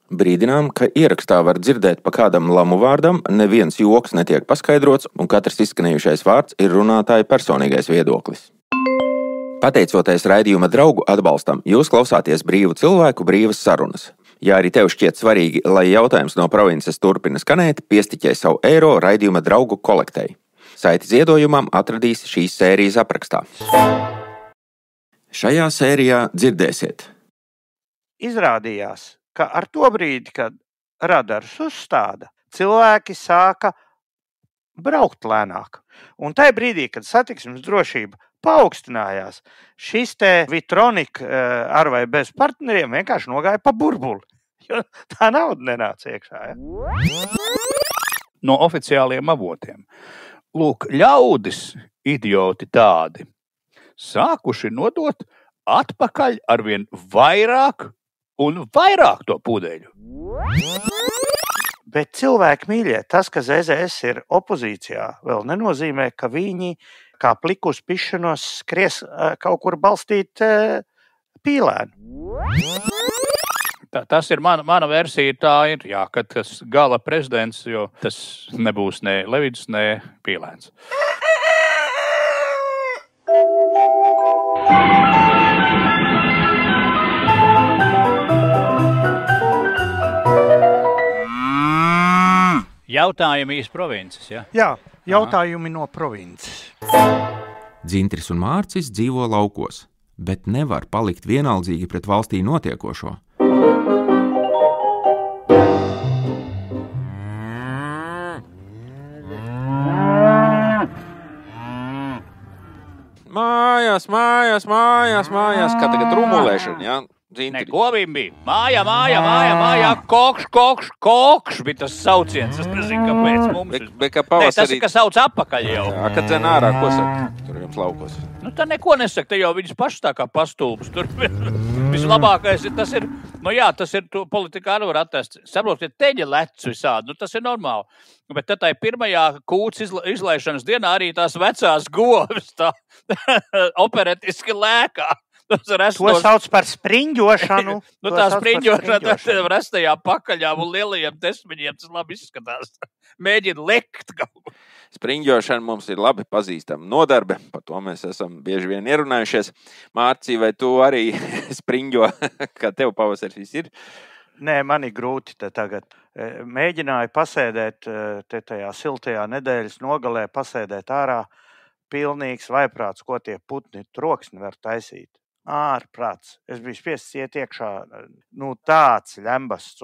Brīdinām, ka ierakstā var dzirdēt pa kādam lamu vārdam, neviens joks netiek paskaidrots, un katrs izskanējušais vārds ir runātāja personīgais viedoklis. Pateicoties raidījuma draugu atbalstam, jūs klausāties brīvu cilvēku brīvas sarunas. Ja arī tev šķiet svarīgi, lai jautājums no provinces turpina skanēt, piestiķē savu eiro raidījuma draugu kolektei. Saiti ziedojumam atradīs šīs sērijas aprakstā. Šajā sērijā dzirdēsiet. Izrādījās, ka ar to brīdi, kad radars uzstāda, cilvēki sāka braukt lēnāk. Un tajā brīdī, kad satiksmes drošība paaugstinājās, šis te Vitronik ar vai bez partneriem vienkārši nogāja pa burbuli. Jo tā nauda nenāca iekšā. Ja? No oficiāliem avotiem. Lūk, ļaudis, idioti tādi, sākuši nodot atpakaļ arvien vairāk un vairāk to pudeļu. Bet cilvēki mīļie, tas, ka ZZS ir opozīcijā, vēl nenozīmē, ka viņi kā pliku uz pišanos skries kaut kur balstīt pīlēnu. Tas ir mana versija, tā ir, jā, ka tas gala prezidents, jo tas nebūs ne Levids, ne Pīlēns. Jautājumi iz provinces, ja? Jā, jautājumi no provinces. Dzintris un Mārcis dzīvo laukos, bet nevar palikt vienaldzīgi pret valstī notiekošo. Mājās, kā tagad rumulēšana, jā? Neko viņam bija. Mājā, kokš, bija tas sauciens. Es nezinu, kāpēc mums. Tas ir, ka sauc apakaļ jau. Jā, kad dzen ārā, ko saka? Tur jums laukos. Nu, tā neko nesaka, te jau viņas paši tā kā pastulbas. Tur vislabākais ir, tas ir tu politikā arī var attest. Saprot, ka teņa lec visādi, tas ir normāli. Bet tad tai pirmajā kūts izlaišanas dienā arī tās vecās govis tā operetiski lēkā. To sauc par spriņģošanu. Tā spriņģošana tad restajā pakaļā un lielajiem desmiņiem tas labi izskatās. Mēģina lekt kaut ko. Spriņģošana mums ir labi pazīstama nodarbe, par to mēs esam bieži vien ierunājušies. Mārci, vai tu arī spriņģo, kā tev pavasaris ir? Nē, man ir grūti te tagad. Mēģināju pasēdēt te tajā siltajā nedēļas nogalē, pasēdēt ārā. Pilnīgs vaiprāts, ko tie putni troksni var taisīt. Ārprāts. Es biju spiests iet iekšā, tāds ļembasts.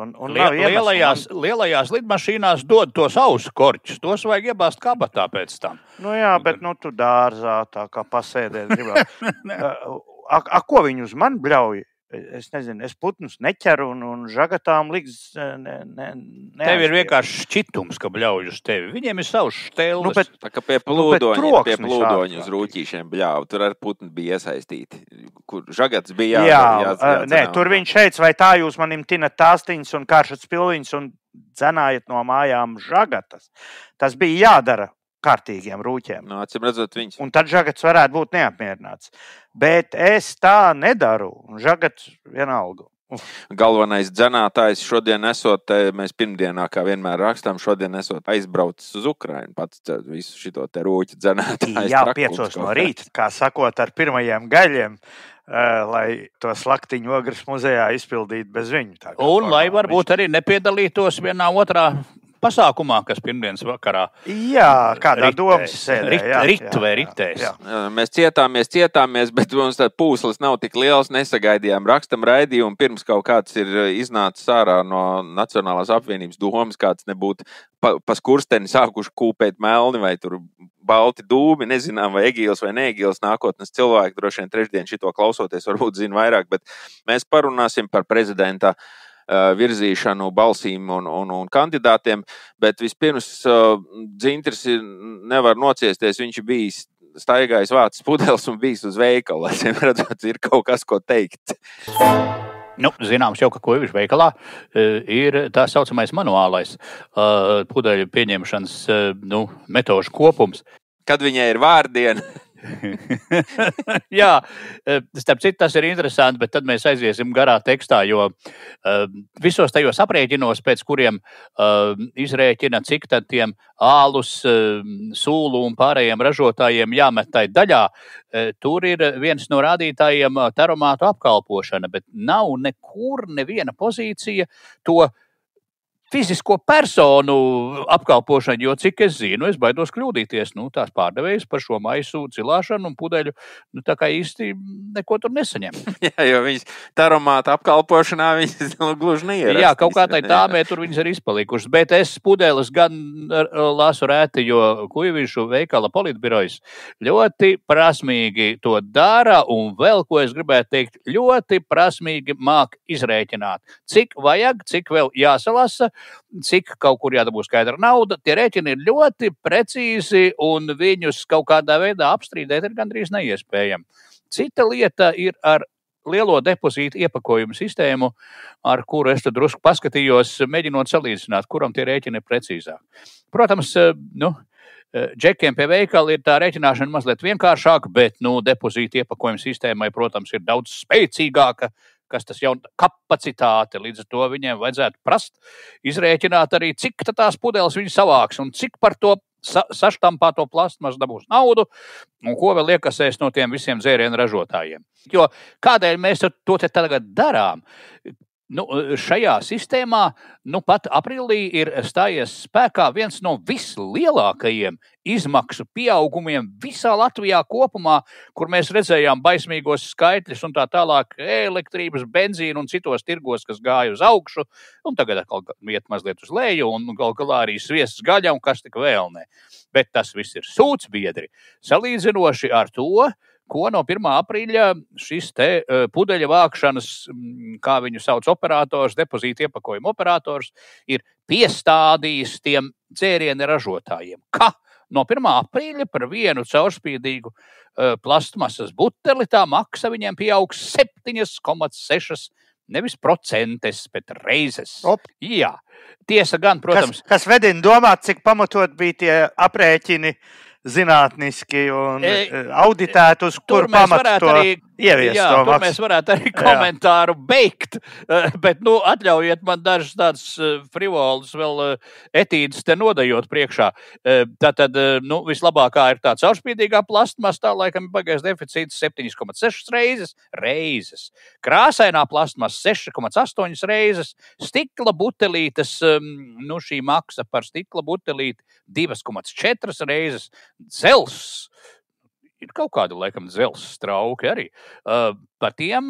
Lielajās lidmašīnās dod tos ausu korķus. Tos vajag iebāzt kabatā pēc tam. Jā, bet tu dārzā tā kā pasēdēt gribētu. Ko viņi uz mani bļauj? Es nezinu, es putnus neķeru un žagatām liks Tev ir vienkārši šķitums, ka bļauj uz tevi. Viņiem ir savs štēlis. Tā kā pie plūdoņu uz rūķīšiem bļauj. Tur ar putni bija iesaistīti. Kur žagats bija Nē, tur viņš šeit, vai tā jūs manim tinat tāstiņas un karšats pilviņas un dzenājat no mājām žagatas. Tas bija jādara kārtīgiem rūķiem. Acīm redzot viņus. Un tad žagats varētu būt neapmierināts. Bet es tā nedaru. Un žagats vienalga. Galvenais dzenātājs šodien esot, mēs pirmdienā, kā vienmēr rakstām, šodien esot aizbraucis uz Ukrainu. Pats visu šito te rūķi dzenātājs. Jā, 5 no rīta, kā sakot, ar pirmajiem gaļiem, lai to slaktiņu Ogres muzejā izpildītu bez viņu. Un lai varbūt arī nepiedalītos vienā otrā pasākumā, kas pirmdienas vakarā. Jā, kādā domas sēdē. Ritēs. Mēs cietāmies, bet mums tā pūslis nav tik liels, nesagaidījām rakstam raidījumu, pirms kaut kāds ir iznācis ārā no Nacionālās apvienības domas, kāds nebūtu pa skursteni sākuši kūpēt melni vai tur balti dūmi, nezinām vai Egīls vai neegīls nākotnes cilvēki, droši vien trešdien šito klausoties varbūt zina vairāk, bet mēs parunāsim par prezidenta virzīšanu balsīm un kandidātiem, bet vispirms Dzintris nevar nociesties, viņš ir bijis staigājis vācis pudeles un bijis uz veikalu, lai redzot, ir kaut kas, ko teikt. Zināms jau, ka ko ir veikalā, ir tā saucamais manuālais pudeļu pieņemšanas metožu kopums. Kad viņai ir vārdiena. Jā, starp citu, tas ir interesanti, bet tad mēs aiziesim garā tekstā, jo visos tajos aprēķinos, pēc kuriem izrēķina, cik tad tiem ālus, sūlu un pārējiem ražotājiem jāmet tai daļā, tur ir viens no rādītājiem taromātu apkalpošana, bet nav nekur neviena pozīcija to fizisko personu apkalpošanu, jo, cik es zinu, es baidos kļūdīties, tās pārdevējas par šo maisu cilāšanu un pudeļu, tā kā īsti neko tur nesaņem. Jā, jo viņas taromāta apkalpošanā viņas gluži neierast. Jā, kaut kā tai tāmē tur viņas ir izpalikušas, bet es pudeles gan lasu rēti, jo Kuivīšu veikala politbirojas ļoti prasmīgi to dara, un vēl, ko es gribētu teikt, ļoti prasmīgi māk izrēķināt. Cik vajag, cik vēl jāsalasa, cik kaut kur jādabū skaidra nauda, tie rēķini ir ļoti precīzi un viņus kaut kādā veidā apstrīdēt ir gandrīz neiespējami. Cita lieta ir ar lielo depozītu iepakojumu sistēmu, ar kuru es tad drusku paskatījos, mēģinot salīdzināt, kuram tie rēķini ir precīzāk. Protams, džekiem pie veikala ir tā rēķināšana mazliet vienkāršāka, bet depozītu iepakojumu sistēmai, protams, ir daudz spēcīgāka, kas tas jau kapacitāte, līdz ar to viņiem vajadzētu prast, izrēķināt arī, cik tās pudeles viņi savāks un cik par to saštampāto plastmasu dabūs naudu un ko vēl iekasēs no tiem visiem dzērienu ražotājiem. Jo kādēļ mēs to te tagad darām? Šajā sistēmā pat aprīlī ir stājies spēkā viens no vislielākajiem izmaksu pieaugumiem visā Latvijā kopumā, kur mēs redzējām baismīgos skaitļus un tā tālāk elektrības, benzīnu un citos tirgos, kas gāja uz augšu, un tagad atkal iet mazliet uz leju, un gal galā arī sviests gaļa un kas tik vēl ne. Bet tas viss ir sūdsbiedri, salīdzinoši ar to, ko no 1. aprīļa šis te pudeļa vākšanas, kā viņu sauc operators, depozīta iepakojuma operators, ir piestādījis tiem dzērienu ražotājiem, ka no 1. aprīļa par vienu caurspīdīgu plastmasas buteli tā maksa viņiem pieaugs 7,6 nevis procentes, bet reizes. Jā, tiesa gan, protams. Kas vedina domāt, cik pamatot bija tie aprēķini zinātniski un auditēt, uz kur pamatu to ieviest. Jā, tur mēs varētu arī komentāru beigt, bet atļaujiet man dažas tādas frivolas vēl etīdes te nodajot priekšā. Tātad, vislabākā ir tā caurspīdīgā plastmasa, tā laikam ir bagais deficīts 7,6 reizes. Krāsainā plastmasa 6,8 reizes, stikla butelītes, šī maksa par stikla butelīti 2,4 reizes, dzels, ir kaut kādi, laikam, dzels strauki arī. Par tiem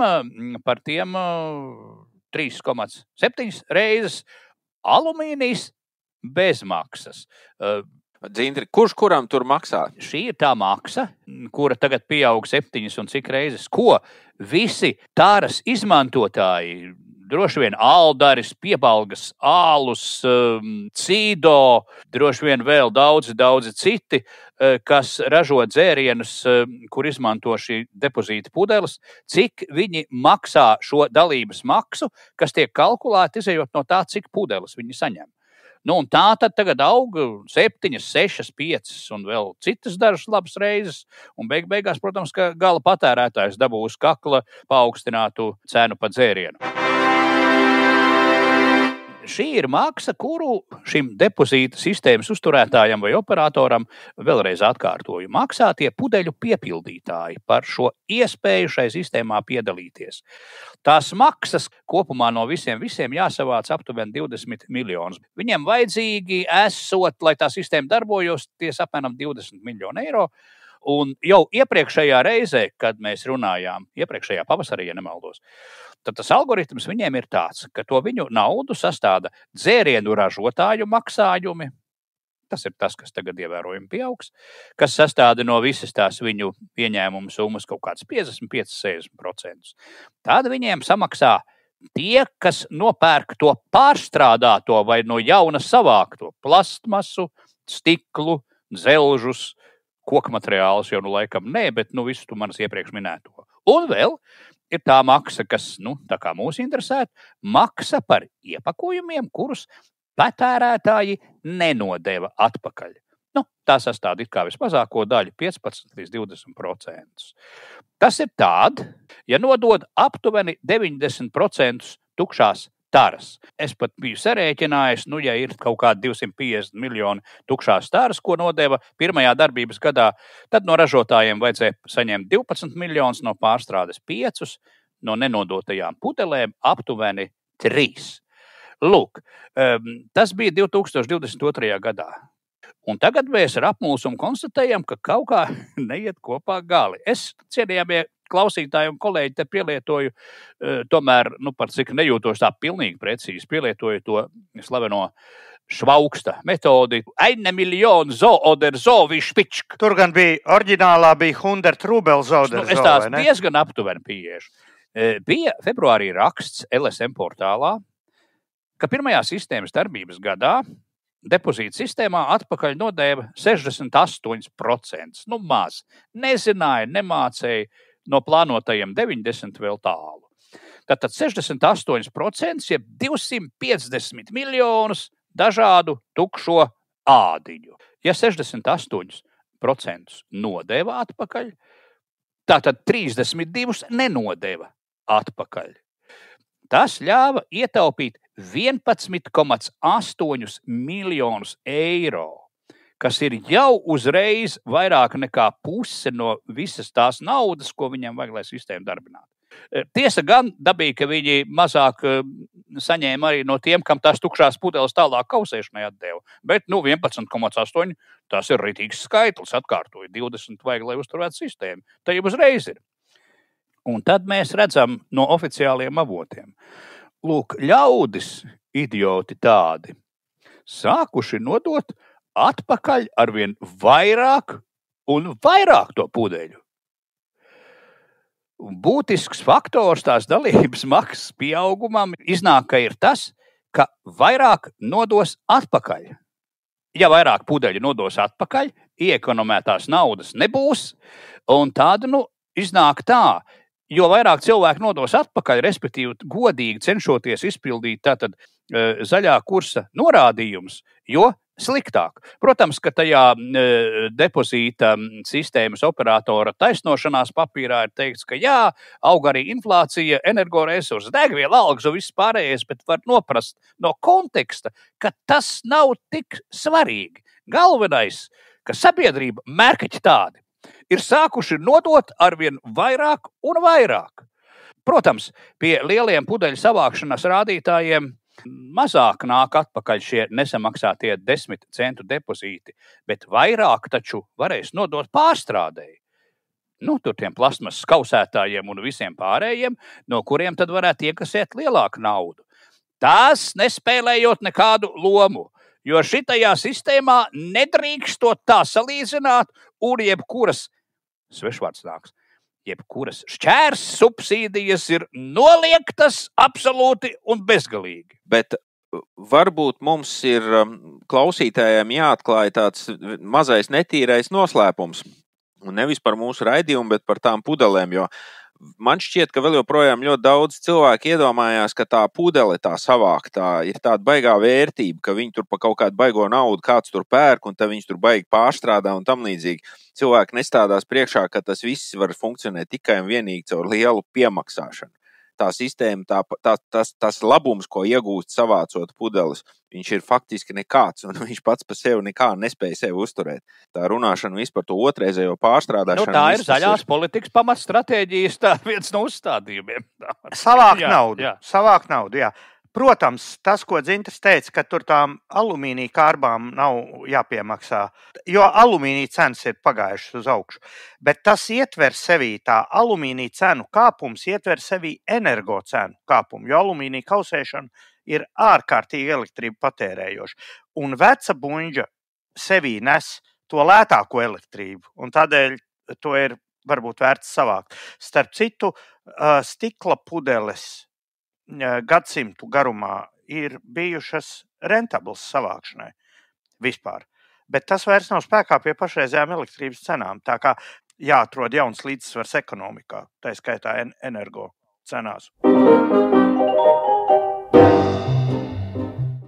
3,7 reizes, alumīnijas bez maksas. Dzintri, kurš kuram tur maksā? Šī ir tā maksa, kura tagad pieaug 7 un cik reizes, ko visi tāras izmantotāji, droši vien Aldaris, Piebalgas, Ālus, Cīdo, droši vien vēl daudzi citi, kas ražo dzērienus, kur izmanto šī depozīta pudeles, cik viņi maksā šo dalības maksu, kas tiek kalkulēta izejot no tā, cik pudeles viņi saņem. Un tā tad tagad aug 7, 6, 5 un vēl citas dažas labas reizes. Un beigās, protams, ka gala patērētājs dabūs kakla paaugstinātu cenu pa dzērienu. Šī ir maksa, kuru šim depozīta sistēmas uzturētājam vai operatoram, vēlreiz atkārtoju, maksā tie pudeļu piepildītāji par šo iespēju šai sistēmā piedalīties. Tās maksas kopumā no visiem jāsavāc aptuveni 20 miljonus. Viņiem vajadzīgi esot, lai tā sistēma darbojos, apmēram 20 miljonu eiro. Un jau iepriekšējā reizē, kad mēs runājām, iepriekšējā pavasarī, ja nemaldos, tad tas algoritms viņiem ir tāds, ka to viņu naudu sastāda dzērienu ražotāju maksājumi. Tas ir tas, kas tagad ievērojami pieaugs, kas sastāda no visas tās viņu ieņēmumu summas kaut kāds 55–60%. Tad viņiem samaksā tie, kas nopērk to pārstrādāto vai no jauna savākto plastmasu, stiklu, dzelžus, koku materiālus jau laikam nē, bet visu tu manas iepriekš minēto. Un vēl ir tā maksa, kas, tā kā mūs interesē, maksa par iepakojumiem, kurus patērētāji nenodeva atpakaļ. Tā sastāv it kā vismazāko daļu, 15 līdz 20%. Tas ir tād, ja nodod aptuveni 90% tukšās taras. Es pat biju sarēķinājis, ja ir kaut kādi 250 miljoni tukšās taras, ko nodeva pirmajā darbības gadā, tad no ražotājiem vajadzēja saņemt 12 miljonus, no pārstrādes 5, no nenodotajām pudelēm aptuveni 3. Lūk, tas bija 2022. gadā. Un tagad mēs ar apmulsumu konstatējam, ka kaut kā neiet kopā gali. Es, cienījamie klausītāji un kolēģi, te pielietoju, tomēr, par cik nejūtos tā pilnīgi precīzi, pielietoju to slaveno švauksta metodi. 1 miljonu zo oder zo višpičk. Tur gan bija, oriģinālā bija 100 rubel zoder. Es tās diezgan aptuveni pieiešu. Bija februārī raksts LSM portālā, ka pirmajā sistēmas darbības gadā depozīta sistēmā atpakaļ nodeva 68%. Maz. Nezināja, nemācēja, no plānotajiem 90 vēl tālu. Tātad 68%, jeb 250 miljonus dažādu tukšo ādiņu. Ja 68% nodeva atpakaļ, tātad 32 nenodeva atpakaļ. Tas ļāva ietaupīt 11,8 miljonus eiro, kas ir jau uzreiz vairāk nekā puse no visas tās naudas, ko viņiem vajag, lai sistēmu darbinātu. Tiesa gan dabīja, ka viņi mazāk saņēma arī no tiem, kam tās tukšās pudeles tālāk kausēšanai atdeva. Bet 11,8 tas ir ritīgs skaitlis, atkārtoju 20 vajag, lai uzturētu sistēmu. Tā jau uzreiz ir. Un tad mēs redzam no oficiāliem avotiem. Lūk, ļaudis, idioti tādi, sākuši nodot atpakaļ arvien vairāk un vairāk to pudeļu. Būtisks faktors tās dalības maksas pieaugumam iznāk, ka ir tas, ka vairāk nodos atpakaļ. Ja vairāk pudeļu nodos atpakaļ, iekonomētās naudas nebūs, un tāda iznāk tā, jo vairāk cilvēku nodos atpakaļ, respektīvi godīgi cenšoties izpildīt tātad zaļā kursa norādījums, jo sliktāk. Protams, ka tajā depozīta sistēmas operatora taisnošanās papīrā ir teikts, ka jā, aug arī inflācija, energoresursi, degviela, algas un viss pārējais, bet var noprast no konteksta, ka tas nav tik svarīgi. Galvenais, ka sabiedrība mērkaķi tādi ir sākuši nodot arvien vairāk un vairāk. Protams, pie lieliem pudeļu savākšanas rādītājiem mazāk nāk atpakaļ šie nesamaksātie 10 centu depozīti, bet vairāk taču varēs nodot pārstrādēji. Tur tiem plasmas kausētājiem un visiem pārējiem, no kuriem tad varētu iekasēt lielāku naudu. Tās nespēlējot nekādu lomu, jo šitajā sistēmā nedrīkstot tā salīdzināt un jebkuras, svešvārds nāks, jebkuras šķērs subsīdijas ir noliektas absolūti un bezgalīgi. Bet varbūt mums ir klausītājiem jāatklāj tāds mazais netīrais noslēpums. Un nevis par mūsu raidījumu, bet par tām pudelēm, jo man šķiet, ka vēl joprojām ļoti daudz cilvēku iedomājās, ka tā pudele tā savāktā ir tāda baigā vērtība, ka viņi tur pa kaut kādu baigo naudu kāds tur pērk un tad viņš tur baigi pārstrādā un tam līdzīgi. Cilvēki nestādās priekšā, ka tas viss var funkcionēt tikai un vienīgi caur lielu piemaksāšanu. Tā sistēma, tas labums, ko iegūst savācot pudeles, viņš ir faktiski nekāds, un viņš pats par sevi nekā nespēja sevi uzturēt. Tā runāšana vispār par to otrreizējo pārstrādāšanu. Tā ir zaļās politikas pamatstratēģijas, tā viens no uzstādījumiem. Savākt naudu, jā. Protams, tas, ko Dzintas teica, ka tur tām alumīnija kārbām nav jāpiemaksā, jo alumīnija cenas ir pagājušas uz augšu. Bet tas ietver sevī, tā alumīnija cenu kāpums ietver sevī energo cenu kāpumu, jo alumīnija kausēšana ir ārkārtīgi elektrību patērējoša. Un veca buņģa sevī nes to lētāko elektrību, un tādēļ to ir varbūt vērts savākt. Starp citu, stikla pudeles gadsimtu garumā ir bijušas rentablas savākšanai vispār. Bet tas vairs nav spēkā pie pašreizējām elektrības cenām. Tā kā jāatrod jauns līdzsvars ekonomikā, tā skaitā energo cenās.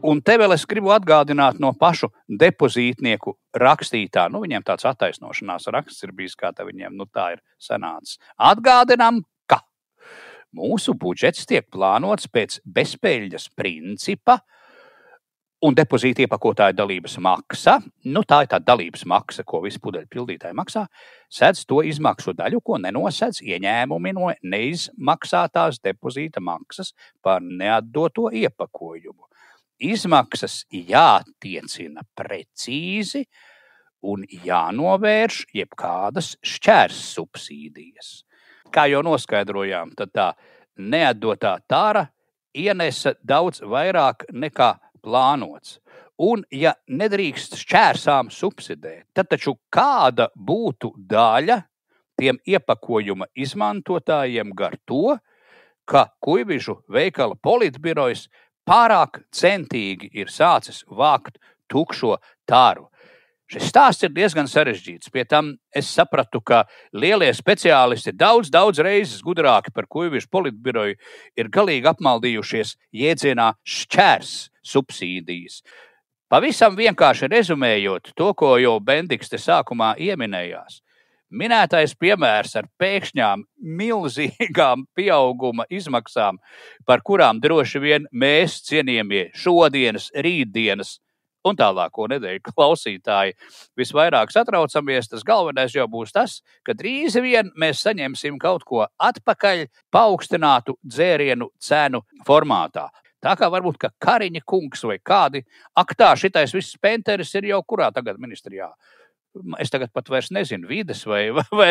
Un te vēl es gribu atgādināt no pašu depozītnieku rakstītā, viņiem tāds attaisnošanās raksts ir bijis, kā viņiem, tā ir sanācis. Atgādinām, ka mūsu budžets tiek plānots pēc bezpeļņas principa, un depozīta iepakotāja dalības maksa, tā ir tā dalības maksa, ko visi pudeļu pildītāji maksā, sedz to izmaksu daļu, ko nenosedz ieņēmumi no neizmaksātās depozīta maksas par neatdoto iepakojumu. Izmaksas jātiecina precīzi un jānovērš jebkādas šķērs subsīdijas. Kā jau noskaidrojām, tad tā neatdotā tāra ienesa daudz vairāk nekā plānots. Un, ja nedrīkst šķērsām subsidēt, tad taču kāda būtu daļa tiem iepakojuma izmantotājiem gar to, ka Kuivižu veikala politbirojas pārāk centīgi ir sācis vākt tukšo tāru. Šis stāsts ir diezgan sarežģīts. Pie tam es sapratu, ka lielie speciālisti daudz reizes gudrāki par Kuivižu politbiroju ir galīgi apmaldījušies jēdzienā šķērs subsīdijas. Pavisam vienkārši rezumējot to, ko jau Bendiks te sākumā ieminējās. Minētais piemērs ar pēkšņām milzīgām pieauguma izmaksām, par kurām droši vien mēs, cienījamie šodienas, rītdienas un tālāko nedēļu klausītāji visvairāk satraucamies, tas galvenais jau būs tas, ka drīz vien mēs saņemsim kaut ko atpakaļ paaugstinātu dzērienu cenu formātā. Tā kā varbūt, ka Kariņa kungs vai kādi, šitais viss penteris ir jau kurā tagad ministrijā. Es tagad pat vairs nezinu, vides vai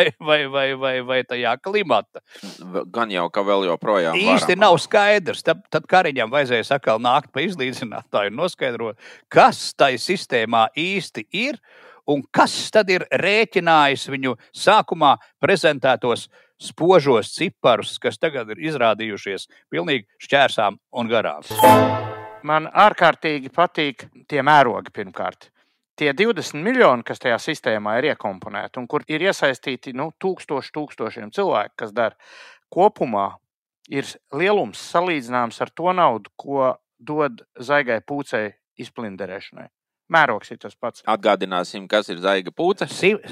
tajā klimata. Gan jau, ka vēl joprojām īsti varam. Nav skaidrs. Tad Kariņam vajadzēja sakal nākt pa izlīdzinātāju un noskaidrot, kas tai sistēmā īsti ir un kas tad ir rēķinājis viņu sākumā prezentētos spožos ciparus, kas tagad ir izrādījušies pilnīgi šķērsām un garām. Man ārkārtīgi patīk tie mērogi pirmkārt. Tie 20 miljoni, kas tajā sistēmā ir iekomponēti un kur ir iesaistīti tūkstošiem cilvēku, kas dara, kopumā ir lielums salīdzināms ar to naudu, ko dod zaigai pūcei izplinderēšanai. Mērogs ir tas pats. Atgādināsim, kas ir zaiga pūce.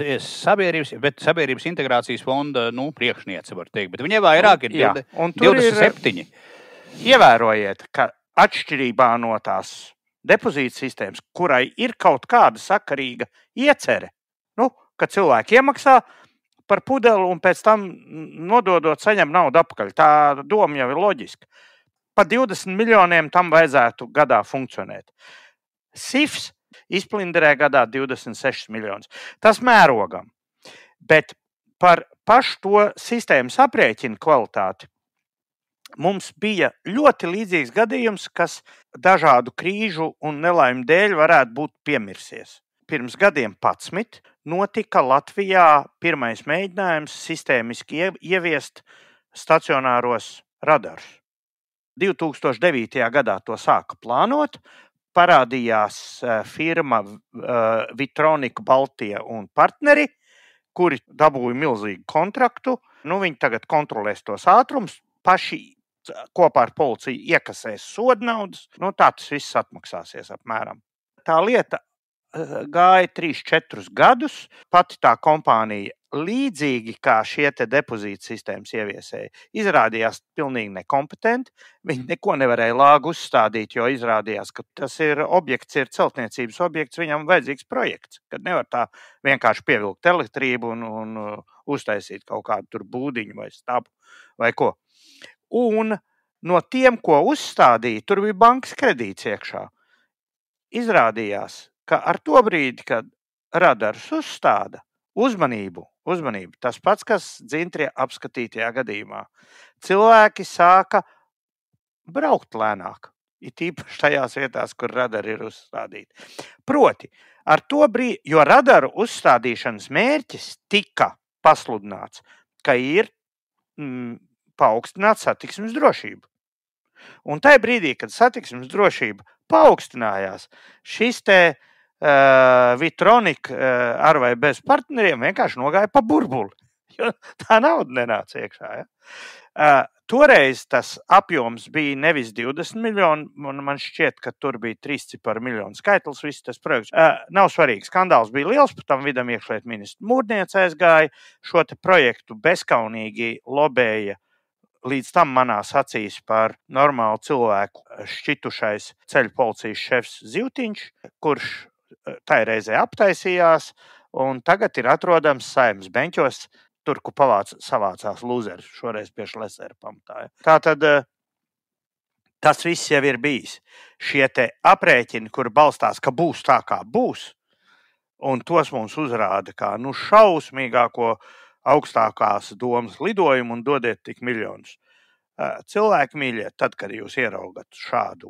Sabiedrības integrācijas fonda priekšniece, var teikt, bet viņai vairāk ir 27. Ievērojiet, ka atšķirībā no tās depozīta sistēmas, kurai ir kaut kāda sakarīga iecere, ka cilvēki iemaksā par pudeli un pēc tam nododot saņem naudu atpakaļ. Tā doma jau ir loģiska. Pa 20 miljoniem tam vajadzētu gadā funkcionēt. SIFs izplinderē gadā 26 miljonus. Tas mērogam. Bet par pašu to sistēmas aprēķinu kvalitāti mums bija ļoti līdzīgs gadījums, kas dažādu krīžu un nelaimu dēļ varētu būt piemirsies. Pirms gadiem 11 notika Latvijā pirmais mēģinājums sistēmiski ieviest stacionāros radarus. 2009. gadā to sāka plānot, parādījās firma Vitronika Baltija un partneri, kuri dabūja milzīgu kontraktu. Viņi tagad kontrolēs tos ātrums, paši kopā ar policiju iekasēs sodnaudas, tā tas viss atmaksāsies apmēram. Tā lieta gāja 3-4 gadus, pati tā kompānija līdzīgi kā šie te depozīta sistēmas ieviesēji, izrādījās pilnīgi nekompetenti, viņi neko nevarēja lāgu uzstādīt, jo izrādījās, ka tas ir celtniecības objekts, viņam vajadzīgs projekts, kad nevar tā vienkārši pievilkt elektrību un uztaisīt kaut kādu tur būdiņu vai stabu vai ko. Un no tiem, ko uzstādīja, tur bija bankas kredīts iekšā. Izrādījās, ka ar to brīdi, kad radarus uzstāda, uzmanību, tas pats, kas Dzintrie apskatītajā gadījumā, cilvēki sāka braukt lēnāk, it īpaši tajās vietās, kur radari ir uzstādīti. Proti, ar to brīdi, jo radaru uzstādīšanas mērķis tika pasludināts, ka ir paaugstināt satiksmes drošību. Un tajā brīdī, kad satiksmes drošība paaugstinājās, šis te Vitronika ar vai bez partneriem vienkārši nogāja pa burbuli, jo tā nauda nenāca iekšā. Ja? Toreiz tas apjoms bija nevis 20 miljoni, man šķiet, ka tur bija 3 miljonu skaitlis, viss tas projekts. Nav svarīgi, skandāls bija liels, pat tam vidam iekšlietu ministra Mūrniece aizgāja, šo te projektu bezkaunīgi lobēja līdz tam manās acīs par normālu cilvēku šķitušais ceļu policijas šefs Zivtiņš, kurš tai reizē aptaisījās un tagad ir atrodams Saeimas beņķos, tur, kur savācās lūzeri, šoreiz pie Šlesera pamatāja. Tātad tas viss jau ir bijis. Šie te aprēķini, kur balstās, ka būs tā, kā būs, un tos mums uzrāda kā šausmīgāko augstākās domas lidojumu un dodiet tik miljonus. Cilvēki mīļie, tad, kad jūs ieraugat šādu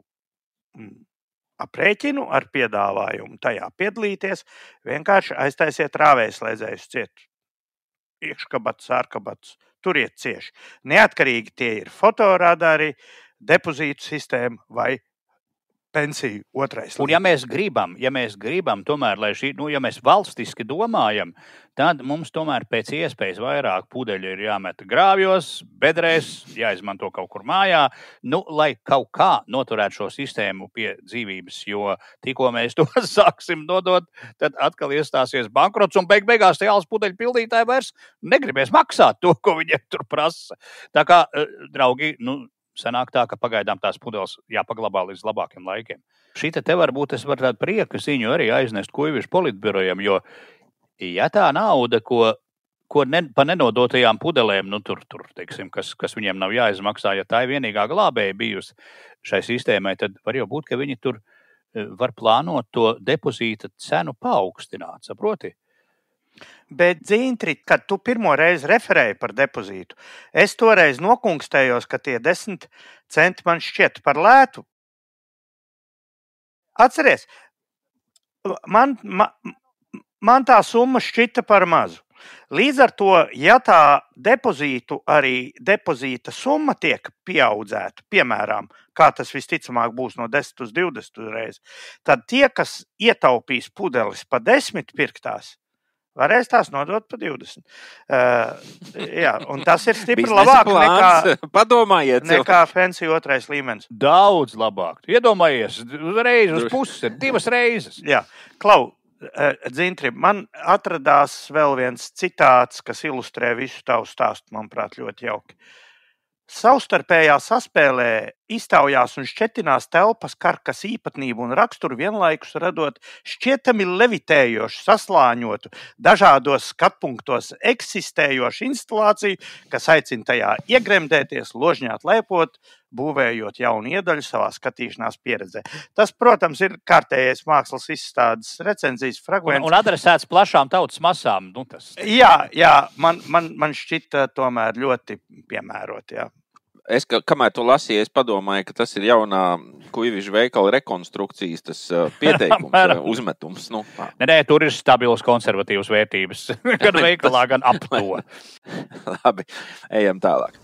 aprēķinu ar piedāvājumu tajā piedalīties, vienkārši aiztaisiet rāvējslēdzējus ciet. Iekškabats, ārkabats, turiet cieši. Neatkarīgi tie ir fotoradari, depozītu sistēma vai pensiju otrais. Un ja mēs gribam tomēr, lai ja mēs valstiski domājam, tad mums tomēr pēc iespējas vairāk pudeļu ir jāmet grāvjos, bedrēs, jāizmanto kaut kur mājā, lai kaut kā noturētu šo sistēmu pie dzīvības, jo tikko mēs to sāksim nodot, tad atkal iestāsies bankrots un beigās tie alus pudeļu pildītāji vairs negribēs maksāt to, ko viņiem tur prasa. Tā kā, draugi, sanāk tā, ka pagaidām tās pudeles jāpaglabā līdz labākiem laikiem. Šī te varbūt es varu tādu prieka ziņu arī aiznest Kuivišu politbirojam, jo ja tā nauda, ko pa nenodotajām pudelēm, teiksim, kas viņiem nav jāizmaksā, ja tā ir vienīgā glābēja bijusi šai sistēmai, tad var jau būt, ka viņi tur var plānot to depozīta cenu paaugstināt, saproti? Bet, Dzintri, kad tu pirmo reizi referēji par depozītu, es toreiz nokungstējos, ka tie 10 centi man šķiet par lētu. Atceries, man tā summa šķita par mazu. Līdz ar to, ja tā depozīta summa tiek pieaudzēta, piemēram, kā tas visticamāk būs no 10 uz 20 reizi, tad tie, kas ietaupīs pudelis pa 10 pirktās, varēs tās nodot pa 20. Jā, un tas ir stipri labāk nekā pensiju otrais līmenis. Daudz labāk. Iedomājies, uzreiz uz puses ir 2 reizes. Jā, Klau, Dzintri, man atradās vēl viens citāts, kas ilustrē visu tavu stāstu, manuprāt, ļoti jauki. Savstarpējā saspēlē iztaujās un šķetinās telpas karkas īpatnību un raksturu vienlaikus radot šķietami levitējošu, saslāņotu, dažādos skatpunktos eksistējošu instalāciju, kas aicina tajā iegremdēties, ložņāt, lēpot, būvējot jaunu iedaļu savā skatīšanās pieredzē. Tas, protams, ir kārtējais mākslas izstādes recenzijas fragments. Un adresēts plašām tautas masām. Jā, man šķita tomēr ļoti piemērot, jā. Es, kamēr to lasīju, es padomāju, ka tas ir jaunā Kuiviša veikala rekonstrukcijas tas pieteikums, uzmetums. Nē, tur ir stabilas konservatīvas vērtības. Gan veikalā, gan ap to. Labi, ejam tālāk.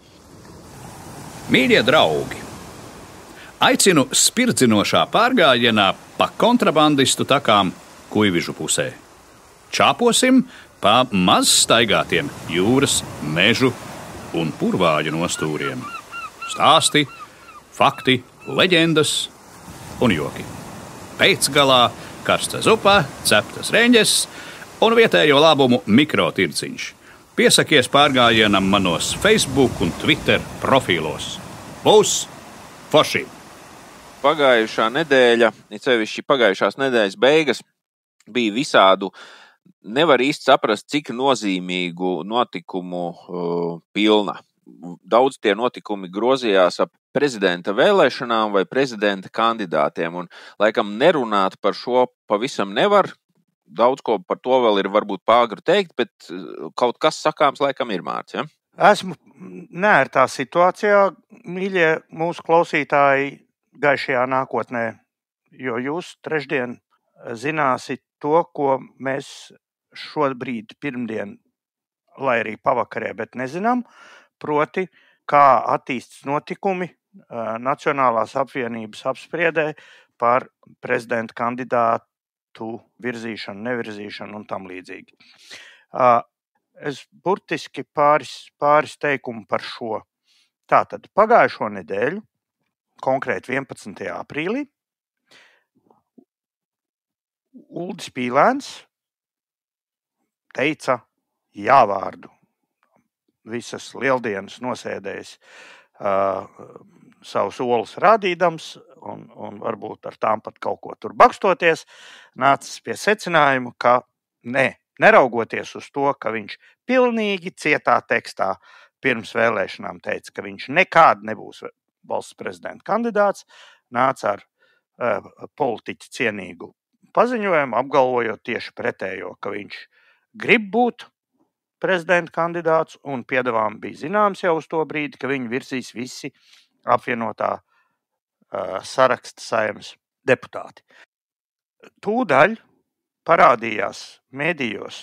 Mīļie draugi, aicinu spirdzinošā pārgājienā pa kontrabandistu takām Kuivišu pusē. Čāposim pa maz staigātiem jūras, mežu un purvāļu nostūriem. Stāsti, fakti, leģendas un joki. Pēcgalā karsta zupa, ceptas reņģes un vietējo labumu mikrotirdziņš. Piesakies pārgājienam manos Facebook un Twitter profilos. Būs forši! Pagājušā nedēļa, sevišķi pagājušās nedēļas beigas, bija visādu, nevar īsti saprast, cik nozīmīgu notikumu pilna. Daudz tie notikumi grozījās ap prezidenta vēlēšanām vai prezidenta kandidātiem, un laikam nerunāt par šo pavisam nevar. Daudz ko par to vēl ir varbūt pāragri teikt, bet kaut kas sakāms laikam ir, Mārts, ja? Esmu neērtā situācijā, mīļie mūsu klausītāji, gaišajā nākotnē, jo jūs trešdien zināsit to, ko mēs šobrīd pirmdien, lai arī pavakarē, bet nezinām, proti, kā attīstas notikumi Nacionālās apvienības apspriedē par prezidenta kandidātu virzīšanu, nevirzīšanu un tam līdzīgi. Es burtiski pāris teikumu par šo. Tātad pagājušo nedēļu, konkrēti 11. aprīlī, Uldis Pīlēns teica jāvārdu. Visas lieldienas nosēdējis savus olas rādīdams un varbūt ar tām pat kaut ko tur bakstoties, nācis pie secinājuma, ka neraugoties uz to, ka viņš pilnīgi cietā tekstā pirms vēlēšanām teica, ka viņš nekād nebūs valsts prezidenta kandidāts, nāca ar politiķi cienīgu paziņojumu, apgalvojot tieši pretējo, ka viņš grib būt prezidenta kandidāts un piedāvām bija zināms jau uz to brīdi, ka viņu virzīs visi apvienotā saraksta Saeimas deputāti. Tūdaļ parādījās medijos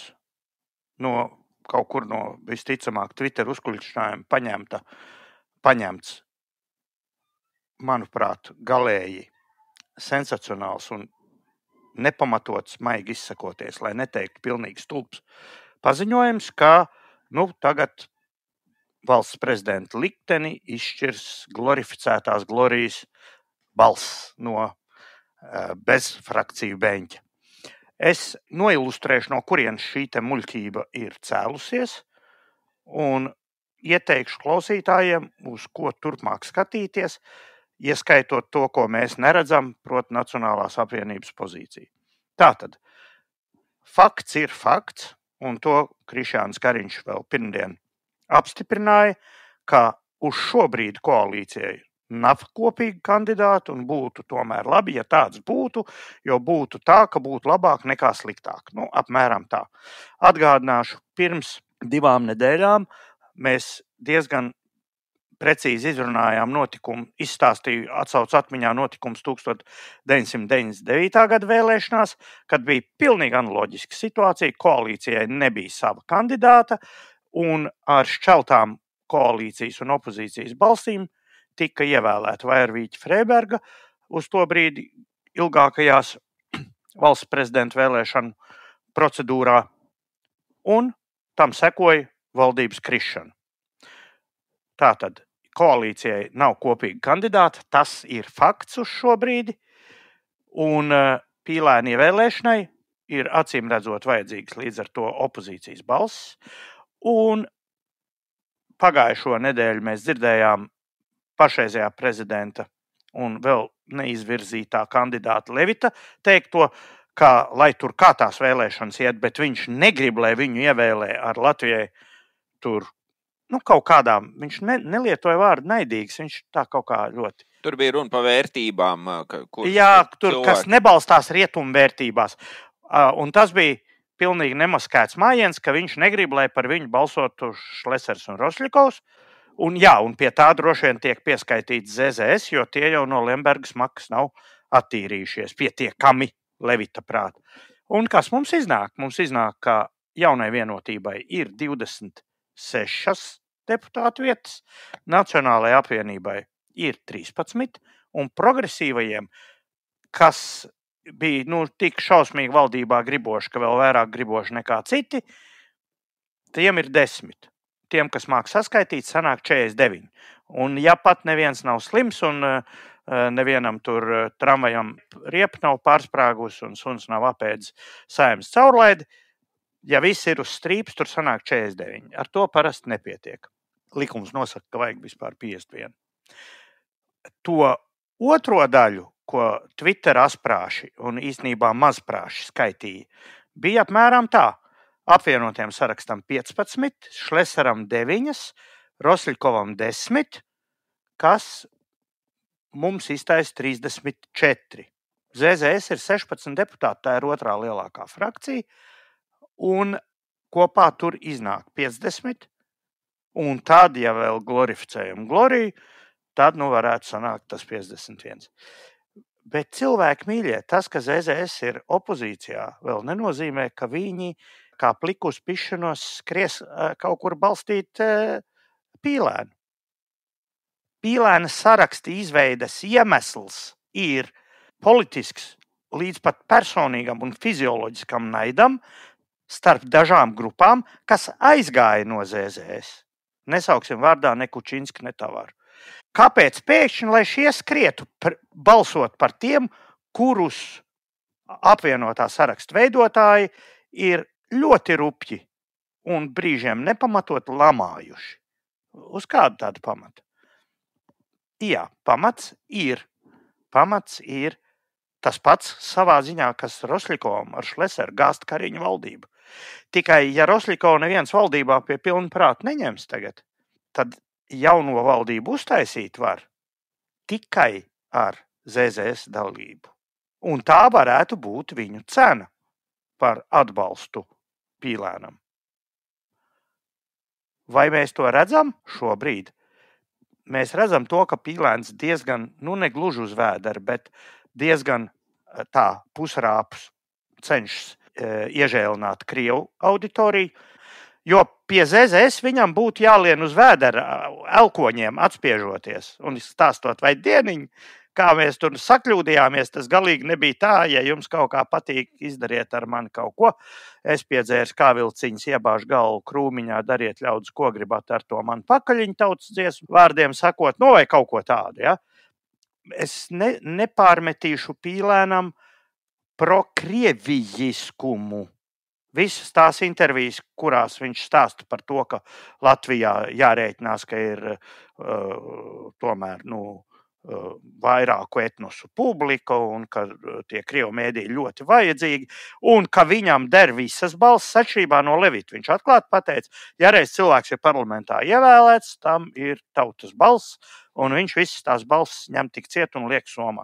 kaut kur no visticamāk Twitter uzkuļķinājuma paņemts, manuprāt, galēji sensacionāls un nepamatots, maigi izsakoties, lai neteiktu pilnīgi stulbs paziņojums, ka tagad valsts prezidenta likteni izšķirs glorificētās Glorijas balss no bezfrakciju beņķa. Es noilustrēšu, no kurienes šī te muļķība ir cēlusies, un ieteikšu klausītājiem, uz ko turpmāk skatīties, ieskaitot to, ko mēs neredzam, proti Nacionālās apvienības pozīciju. Tātad, fakts ir fakts, un to Krišjāns Kariņš vēl pirmdien apstiprināja, ka uz šo brīdi koalīcijai nav kopīgi kandidāti un būtu tomēr labi, ja tāds būtu, jo būtu tā, ka būtu labāk nekā sliktāk. Apmēram tā. Atgādināšu, pirms 2 nedēļām mēs diezgan precīzi izrunājām notikumu, izstāstīju atsaucu atmiņā notikums 1999. Gada vēlēšanās, kad bija pilnīgi analoģiska situācija, koalīcijai nebija sava kandidāta, un ar šķeltām koalīcijas un opozīcijas balsīm tika ievēlēta Vairvīķa Freiberga uz to brīdi ilgākajās valsts prezidenta vēlēšanu procedūrā, un tam sekoja valdības krišana. Tātad koalīcijai nav kopīga kandidāta, tas ir fakts uz šo brīdi, un Pīlēna ievēlēšanai ir acīm redzot vajadzīgs līdz ar to opozīcijas balss, un pagājušo nedēļu mēs dzirdējām pašreizējā prezidenta un vēl neizvirzītā kandidāta Levita teikto, ka, lai tur kā tās vēlēšanas iet, bet viņš negrib, lai viņu ievēlē ar Latvijai tur kaut kādām, viņš nelietoja vārdu naidīgs, viņš tā kaut kā ļoti. Tur bija runa par vērtībām. Kas nebalstās rietumvērtībās. Un tas bija pilnīgi nemaskēts mājiens, ka viņš negrib, lai par viņu balsotu Šlesers un Rosļikovs. Un pie tā droši vien tiek pieskaitīts ZZS, jo tie jau no Lembergas makas nav attīrījušies pietiekami Levita prāt. Un kas mums iznāk? Mums iznāk, ka jaunai vienotībai ir 26 deputātu vietas, Nacionālajai apvienībai ir 13, un progresīvajiem, kas bija tik šausmīgi valdībā griboši, ka vēl vairāk griboši nekā citi, tiem ir 10. Tiem, kas māk saskaitīt, sanāk 49. Un ja pat neviens nav slims un nevienam tur tramvajam riepa nav pārsprāgus un suns nav apēdis Saeimas caurlaidi, ja viss ir uz strīpas, tur sanāk 49. Ar to parasti nepietiek. Likums nosaka, ka vajag vispār 51. To otro daļu, ko Twitter asprāši un īstenībā mazprāši skaitīja, bija apmēram tā. Apvienotiem sarakstam 15, Šleseram 9, Rosļikovam 10, kas mums iztaisa 34. ZZS ir 16 deputāti, tā ir otrā lielākā frakcija, un kopā tur iznāk 50, un tad, ja vēl glorificējam Gloriju, tad varētu sanākt tas 51. Bet cilvēki mīļie, tas, ka ZZS ir opozīcijā, vēl nenozīmē, ka viņi kā pliku uz pišanos skries kaut kur balstīt Pīlēnu. Pīlēna saraksta izveides iemesls ir politisks līdz pat personīgam un fizioloģiskam naidam starp dažām grupām, kas aizgāja no ZZS. Nesauksim vārdā ne Kučinski, ne Tavaru. Kāpēc pēkšņi, lai šie skrietu balsot par tiem, kurus apvienotā saraksta veidotāji ir ļoti rupji un brīžiem nepamatot lamājuši? Uz kādu tādu pamatu? Jā, pamats ir tas pats savā ziņā, kas Rosļikovam ar Šleseru gāzt Kariņa valdību. Tikai, ja Rosļikovu neviens valdībā pie pilna prāta neņems tagad, tad jauno valdību uztaisīt var tikai ar ZZS dalību. Un tā varētu būt viņu cena par atbalstu Pīlēnam. Vai mēs to redzam šobrīd? Mēs redzam to, ka Pīlēns diezgan, ne gluži uz vēdera, bet diezgan tā pusrāpus cenšas iežēlināt Krievu auditoriju, jo pie ZZS viņam būtu jālien uz vēdera elkoņiem atspiežoties un stāstot vai dieniņu, kā mēs tur sakļūdījāmies, tas galīgi nebija tā, ja jums kaut kā patīk, izdariet ar mani kaut ko. Es piedzēru kā vilciņas, iebāžu galvu krūmiņā, dariet ļaudis, ko gribat ar to man pakaļiņu tautas dziesmu vārdiem sakot, vai kaut ko tādu. Ja? Es nepārmetīšu Pīlēnam prokrievijiskumu. Visas tās intervijas, kurās viņš stāsta par to, ka Latvijā jārēķinās, ka ir tomēr, vairāku etnosu publiku un ka tie Krievu mēdīji ļoti vajadzīgi un ka viņam der visas balss atšķirībā no Levita. Viņš atklāti pateica, ja reiz cilvēks ir parlamentā ievēlēts, tam ir tautas balss un viņš visas tās balss ņem tik ciet un liek somā.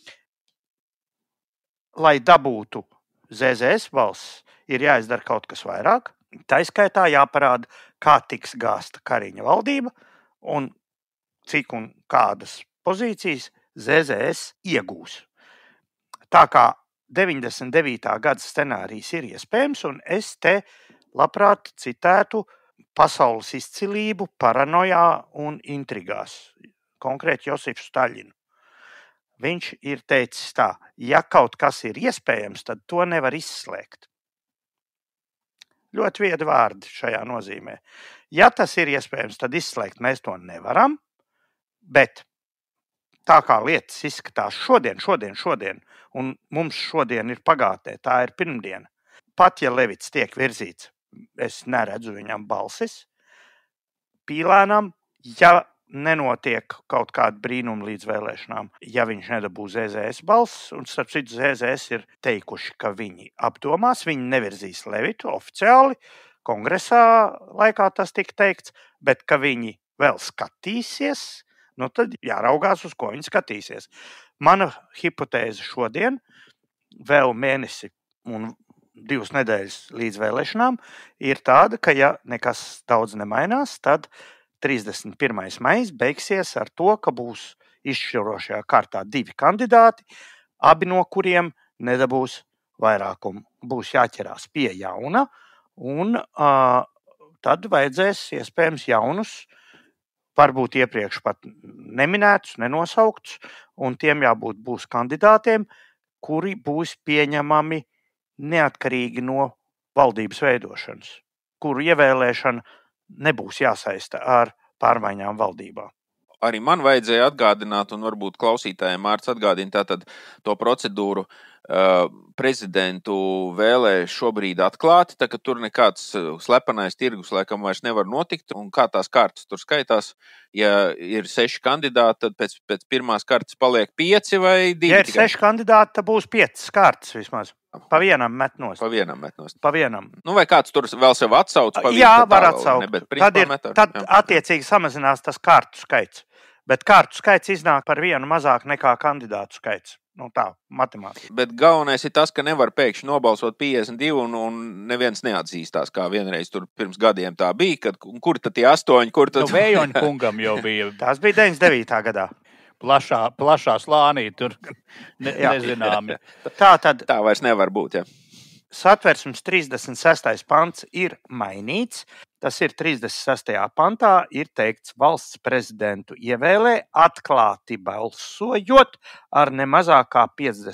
Lai dabūtu ZZS balss, ir jāizdara kaut kas vairāk. Tā skaitā jāparāda, kā tiks gāsta Kariņa valdība un cik un kādas pozīcijas ZZS iegūs. Tā kā 99. gada scenārijs ir iespējams, un es te labprāt citētu pasaules izcilību paranojā un intrigās, konkrēti Josifu Staļinu. Viņš ir teicis tā, ja kaut kas ir iespējams, tad to nevar izslēgt. Ļoti viedi vārdi šajā nozīmē. Ja tas ir iespējams, tad izslēgt mēs to nevaram, bet tā kā lietas izskatās šodien, un mums šodien ir pagātnē, tā ir pirmdiena. Pat ja Levits tiek virzīts, es neredzu viņam balsis. Pīlēnam, ja nenotiek kaut kāda brīnuma līdz vēlēšanām, ja viņš nedabū ZZS balsis, un starp citu ZZS ir teikuši, ka viņi apdomās, viņi nevirzīs Levitu oficiāli, kongresā laikā tas tika teikts, bet ka viņi vēl skatīsies, tad jāraugās, uz ko viņi skatīsies. Mana hipotēze šodien, vēl mēnesi un 2 nedēļas līdz vēlēšanām, ir tāda, ka ja nekas daudz nemainās, tad 31. maijs beigsies ar to, ka būs izšķirošajā kārtā 2 kandidāti, abi no kuriem nedabūs vairākumu. Būs jāķerās pie jauna, un tad vajadzēs iespējams jaunus, varbūt iepriekš pat neminētus, nenosauktus, un tiem būs kandidātiem, kuri būs pieņemami neatkarīgi no valdības veidošanas, kuru ievēlēšana nebūs jāsaista ar pārmaiņām valdībā. Arī man vajadzēja atgādināt, un varbūt klausītājiem Mārts atgādina tātad to procedūru. Prezidentu vēlē šobrīd atklāti, tā ka tur nekāds slepenais tirgus laikam vairs nevar notikt, un kā tās kartas tur skaitās, ja ir 6 kandidāti, tad pēc pirmās kartas paliek 5 vai 2? Ja ir 6 kandidāti, tad būs 5 kartas vismaz. Pa vienam met nost. Pa vienam. Vai kāds tur vēl sev atsauc? Jā, var atsaukt. Tad attiecīgi samazinās tas kartu skaits. Bet kartu skaits iznāk par vienu mazāk nekā kandidātu skaits. Tā, matemātika. Bet galvenais ir tas, ka nevar pēkšņi nobalsot 52 un neviens neatzīstās, kā vienreiz tur pirms gadiem tā bija, kur tad tie 8, kur tad... Vējoņa kungam jau bija. Tās bija 99. gadā. Plašā slānī tur nezināmi. Tā vairs nevar būt, ja. Satversmes 36. pants ir mainīts. Tas ir 36. pantā ir teikts, valsts prezidentu ievēlē atklāti balsojot ar nemazāk kā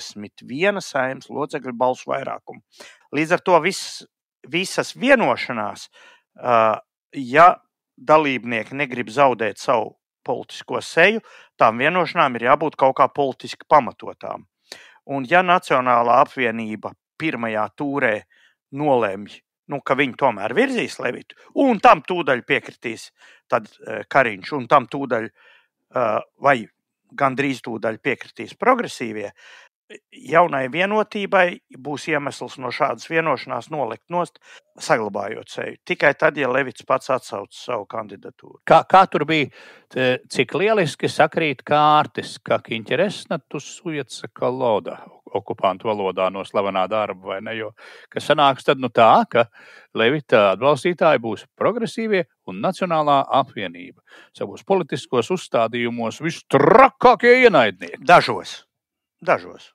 51 Saeimas locekļu balsu vairākumu. Līdz ar to visas vienošanās, ja dalībnieki negrib zaudēt savu politisko seju, tām vienošanām ir jābūt kaut kā politiski pamatotām. Un ja Nacionālā apvienība pirmajā tūrē nolēmj, ka viņi tomēr virzīs Levitu, un tam tūdaļ piekritīs tad Kariņš, un tam tūdaļ vai gandrīz tūdaļ piekritīs progresīvie, jaunai vienotībai būs iemesls no šādas vienošanās nolikt nost, saglabājot seju. Tikai tad, ja Levits pats atsauc savu kandidatūru. Kā tur bija, cik lieliski sakrīt kārtis, kā interesantus ujats kaloda okupantu valodā no slavenā darba, vai ne? Jo, kas sanāks tad tā, ka Levita atbalstītāji būs progresīvie un Nacionālā apvienība. Savos politiskos uzstādījumos vistrakākie ienaidnieki. Dažos.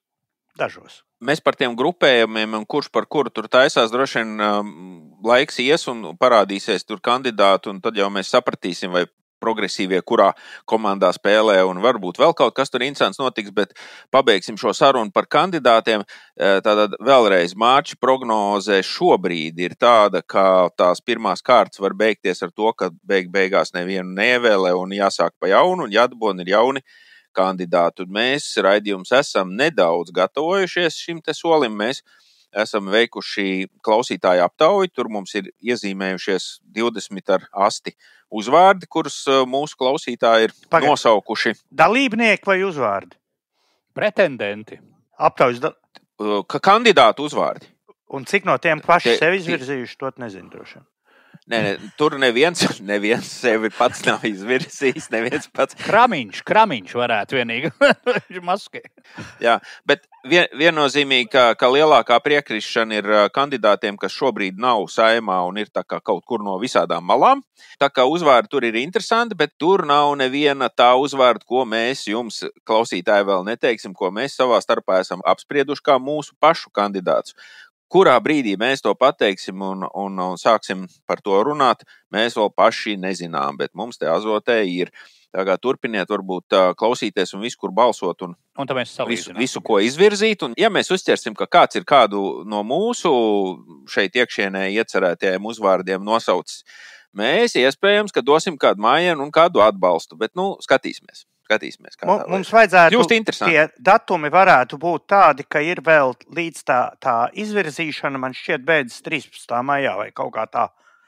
Mēs par tiem grupējumiem un kurš par kuru tur taisās, droši vien laiks ies un parādīsies tur kandidāti, un tad jau mēs sapratīsim, vai progresīvie kurā komandā spēlē, un varbūt vēl kaut kas tur interesants notiks, bet pabeigsim šo sarunu par kandidātiem. Tātad vēlreiz Mārča prognoze šobrīd ir tāda, ka tās pirmās kārtas var beigties ar to, ka beigās nevienu neievēlē un jāsāk pa jaunu, un jādabona ir jauni kandidāti. Un mēs, raidījums, esam nedaudz gatavojušies šim te solim. Mēs esam veikuši klausītāju aptauju. Tur mums ir iezīmējušies 20 ar asti uzvārdi, kurus mūsu klausītāji ir nosaukuši. Dalībnieki vai uzvārdi? Pretendenti. Aptaujas kandidātu uzvārdi. Un cik no tiem paši sevi izvirzījuši, to nezinu droši vien. Nē, tur neviens sevi pats nav izvirzījis, neviens pats. Kramiņš varētu vienīgi maskē. Jā, bet viennozīmīgi, ka lielākā priekrišana ir kandidātiem, kas šobrīd nav saimā un ir tā kā kaut kur no visādām malām. Tā kā uzvārdi tur ir interesanti, bet tur nav neviena tā uzvārda, ko mēs jums, klausītāji, vēl neteiksim, ko mēs savā starpā esam apsprieduši kā mūsu pašu kandidātus. Kurā brīdī mēs to pateiksim un sāksim par to runāt, mēs vēl paši nezinām, bet mums te azotē ir. Tagad turpiniet varbūt klausīties un visu, kur balsot un visu, ko izvirzīt. Un ja mēs uzķersim, ka kāds ir kādu no mūsu šeit iekšienē iecerētajiem uzvārdiem nosaucis, mēs iespējams, ka dosim kādu mājienu un kādu atbalstu, bet skatīsimies. Mums vajadzētu, tie datumi varētu būt tādi, ka ir vēl līdz tā izvirzīšana, man šķiet, beidzas 13. maijā vai kaut kā tā.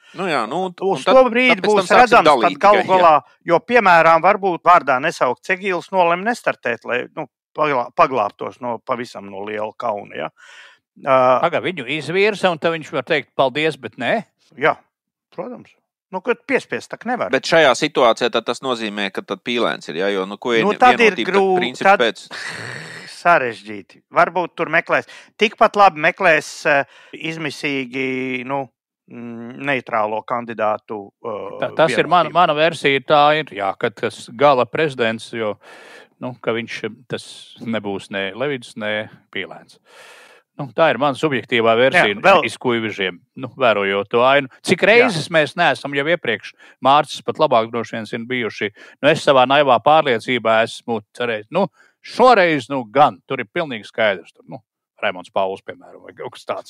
Uz to brīdi būs redzams, tad galu galā, jo, piemēram, varbūt vārdā nesaukt Cegīls nolem nestartēt, lai paglābtos pavisam no liela kauna. Ja? Viņu izvirza, un tad viņš var teikt paldies, bet nē? Jā, protams. Kad piespiest, tak nevar. Bet šajā situācijā tas nozīmē, ka tad pīlēns ir, ja? Jo, tad ir grūti, tad sarežģīti. Varbūt tur meklēs, tikpat labi meklēs izmisīgi, neitrālo kandidātu. Tas ir mana versija, tā ir, jā, ka tas gala prezidents, jo, ka viņš tas nebūs ne Levits, ne pīlēns. Tā ir mana subjektīvā versija izkuivižiem, vērojot to ainu. Cik reizes mēs neesam jau iepriekš, Mārcis pat labāk droši vien bijuši, es savā naivā pārliecībā esmu cerējis, šoreiz, gan, tur ir pilnīgi skaidrs, Raimonds Pauls, piemēram, vai kaut kas tāds.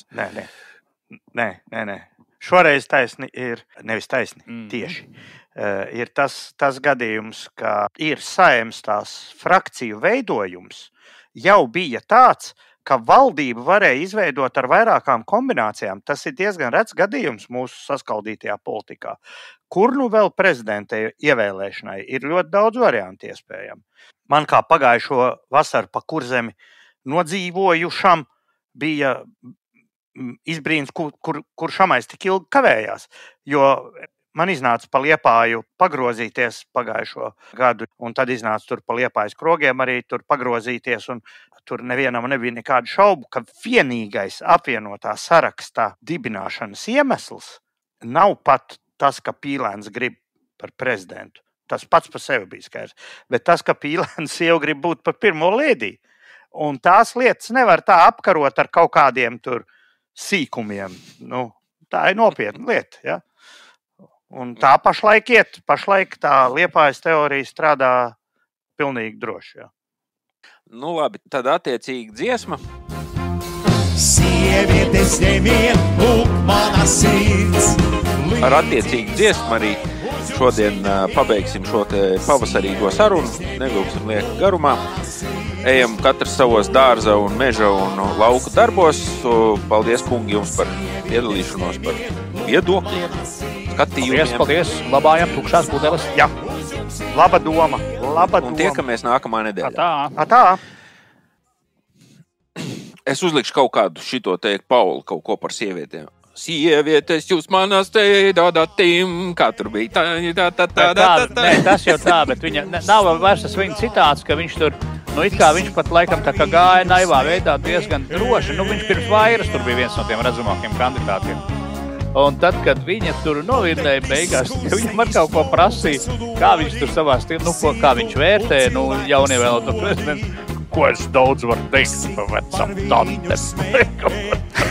Nē. Šoreiz taisni ir, nevis taisni, tieši. Ir tas gadījums, ka ir Saeimas tās frakciju veidojums, jau bija tāds, ka valdību varēja izveidot ar vairākām kombinācijām. Tas ir diezgan rets gadījums mūsu saskaldītajā politikā. Kur vēl prezidenta ievēlēšanai ir ļoti daudz variantu iespējami. Man kā pagājušo vasaru pa Kurzemi nodzīvojušam bija izbrīns, kur šamais tik ilgi kavējās, jo man iznāca pa Liepāju pagrozīties pagājušo gadu, un tad iznāca tur pa Liepājas krogiem arī tur pagrozīties, un tur nevienam nebija nekādu šaubu, ka vienīgais apvienotā sarakstā dibināšanas iemesls nav pat tas, ka Pīlēns grib par prezidentu. Tas pats par sevi bija skaidrs. Bet tas, ka Pīlēns jau grib būt par pirmo lēdī. Un tās lietas nevar tā apkarot ar kaut kādiem tur sīkumiem. Tā ir nopietna lieta, ja? Un tā pašlaik iet. Pašlaik tā Liepājas teorija strādā pilnīgi droši, ja? Labi, tad attiecīgi dziesma. Sieviete zemie, lūk mana sirds. Ar attiecīgi dziesmu arī šodien pabeigsim šo te pavasarīgo sarunu, nevilksim lieku garumā. Ejam katrs savos dārza un meža un lauku darbos. Paldies, kungi, jums par piedalīšanos, par viedokļiem, skatījumiem. Paldies, labājam tukšās pudeles. Jā, laba doma. Un tiekamies nākamā nedēļā. Tā. Es uzlikšu kaut kādu šito teikt Paulu, kaut ko par sievietēm. Sievietes, jūs manās te dadatim, kā tur bija. Nē, tas jau tā, bet viņa nav vairs tas viņa citāts, ka viņš tur, it kā viņš pat laikam tā kā gāja naivā veidā diezgan droši. Viņš pirms vairas tur bija viens no tiem redzamākiem kandidātiem. Un tad, kad viņa tur novirnēja beigās, viņam ar kaut ko prasīja, kā viņš tur savā stilā, kā viņš vērtē, jaunievēlēto prezidentu. Ko es daudz varu teikt par vecam tantem.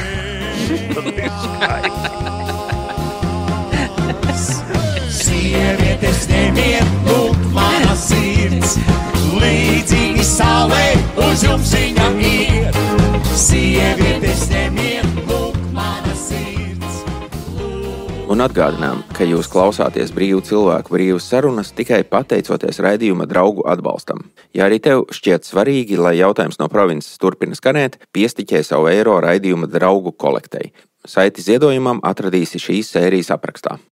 Sievietes ņemiet, lūk, mana sirds, līdzīgi saulē uz jums viņa ir. Sievietes ņemiet, lūk, mana sirds. Un atgādinām, ka jūs klausāties brīvu cilvēku brīvas sarunas tikai pateicoties raidījuma draugu atbalstam. Ja arī tev šķiet svarīgi, lai jautājums no provinces turpina skanēt, piestiķē savu eiro raidījuma draugu kolektei. Saiti ziedojumam atradīsi šīs sērijas aprakstā.